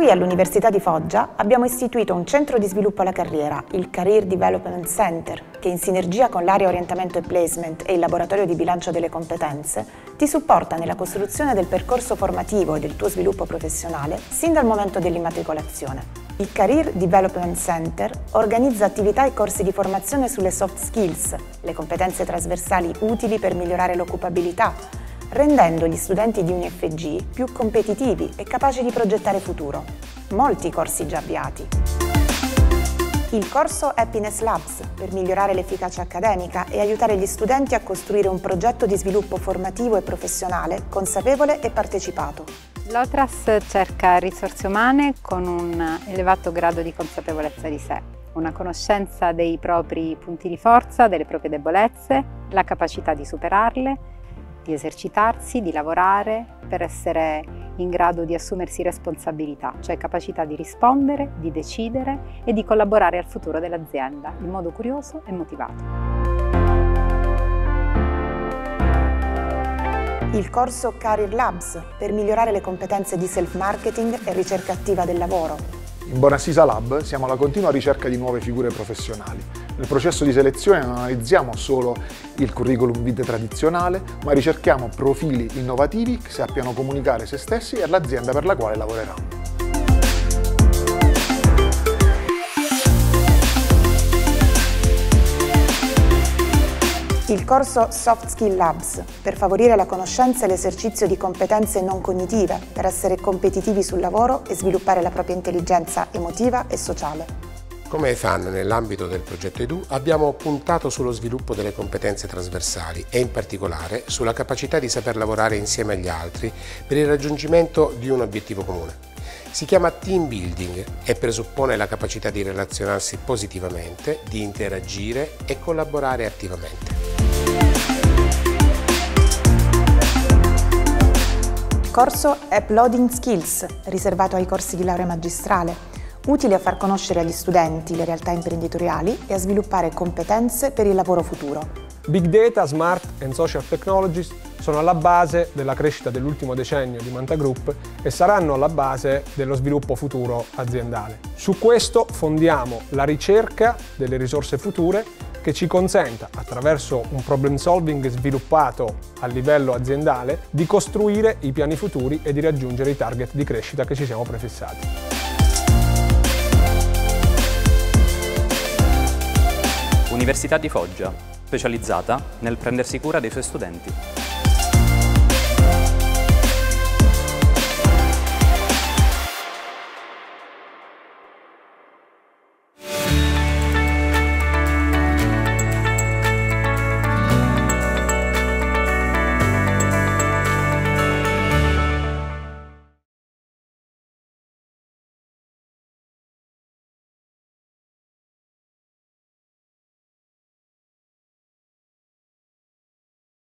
Qui all'Università di Foggia abbiamo istituito un centro di sviluppo alla carriera, il Career Development Center, che in sinergia con l'area orientamento e placement e il laboratorio di bilancio delle competenze ti supporta nella costruzione del percorso formativo e del tuo sviluppo professionale sin dal momento dell'immatricolazione. Il Career Development Center organizza attività e corsi di formazione sulle soft skills, le competenze trasversali utili per migliorare l'occupabilità, rendendo gli studenti di UniFG più competitivi e capaci di progettare futuro. Molti corsi già avviati. Il corso Happiness Labs per migliorare l'efficacia accademica e aiutare gli studenti a costruire un progetto di sviluppo formativo e professionale consapevole e partecipato. L'OTRAS cerca risorse umane con un elevato grado di consapevolezza di sé, una conoscenza dei propri punti di forza, delle proprie debolezze, la capacità di superarle, di esercitarsi, di lavorare per essere in grado di assumersi responsabilità, cioè capacità di rispondere, di decidere e di collaborare al futuro dell'azienda in modo curioso e motivato. Il corso Career Labs per migliorare le competenze di self-marketing e ricerca attiva del lavoro. In Bonasisa Lab siamo alla continua ricerca di nuove figure professionali. Nel processo di selezione non analizziamo solo il curriculum vitae tradizionale, ma ricerchiamo profili innovativi che sappiano comunicare se stessi e l'azienda per la quale lavoreranno. Il corso Soft Skill Labs per favorire la conoscenza e l'esercizio di competenze non cognitive per essere competitivi sul lavoro e sviluppare la propria intelligenza emotiva e sociale. Come EFAN, nell'ambito del progetto EDU, abbiamo puntato sullo sviluppo delle competenze trasversali e in particolare sulla capacità di saper lavorare insieme agli altri per il raggiungimento di un obiettivo comune. Si chiama team building e presuppone la capacità di relazionarsi positivamente, di interagire e collaborare attivamente. Corso Uploading Skills, riservato ai corsi di laurea magistrale, utile a far conoscere agli studenti le realtà imprenditoriali e a sviluppare competenze per il lavoro futuro. Big Data, Smart and Social Technologies sono alla base della crescita dell'ultimo decennio di Manta Group e saranno alla base dello sviluppo futuro aziendale. Su questo fondiamo la ricerca delle risorse future che ci consenta, attraverso un problem solving sviluppato a livello aziendale, di costruire i piani futuri e di raggiungere i target di crescita che ci siamo prefissati. Università di Foggia, specializzata nel prendersi cura dei suoi studenti.